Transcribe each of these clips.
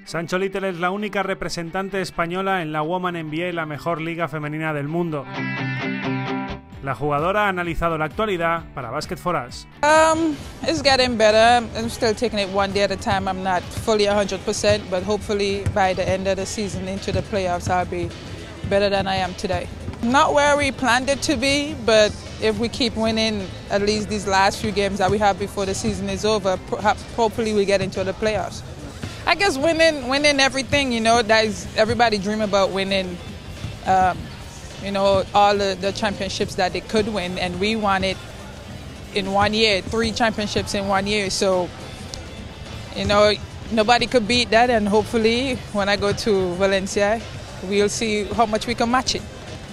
Sancho Lyttle es la única representante española en la WNBA, la mejor liga femenina del mundo. La jugadora ha analizado la actualidad para Basket for Us. It's getting better. I'm still taking it one day at a time. I'm not fully 100%, but hopefully by the end of the season into the playoffs, I'll be better than I am today. Not where we planned it to be, but if we keep winning at least these last few games that we have before the season is over, hopefully we get into the playoffs. I guess winning everything, you know, that is, everybody dream about winning, you know, all the championships that they could win, and we won it in 1 year, 3 championships in 1 year. So, you know, nobody could beat that, and hopefully when I go to Valencia, we'll see how much we can match it.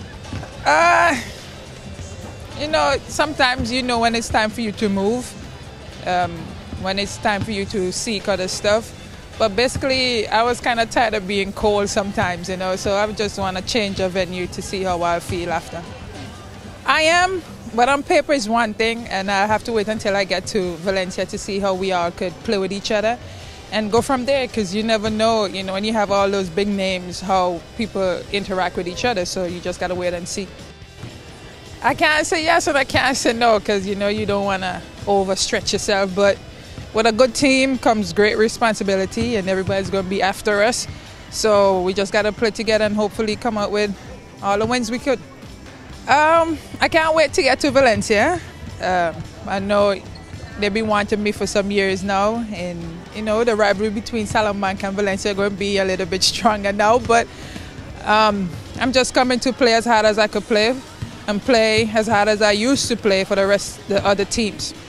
You know, sometimes you know when it's time for you to move, when it's time for you to seek other stuff. But basically, I was kind of tired of being cold sometimes, you know, so I just want to change a venue to see how I feel after. I am, but on paper is one thing, and I have to wait until I get to Valencia to see how we all could play with each other and go from there, because you never know, you know, when you have all those big names, how people interact with each other, so you just got to wait and see. I can't say yes and I can't say no, because, you know, you don't want to overstretch yourself, but with a good team comes great responsibility, and everybody's going to be after us. So we just got to play together and hopefully come out with all the wins we could. I can't wait to get to Valencia. I know they've been wanting me for some years now, and you know the rivalry between Salamanca and Valencia is going to be a little bit stronger now. But I'm just coming to play as hard as I could play, and play as hard as I used to play for the other teams.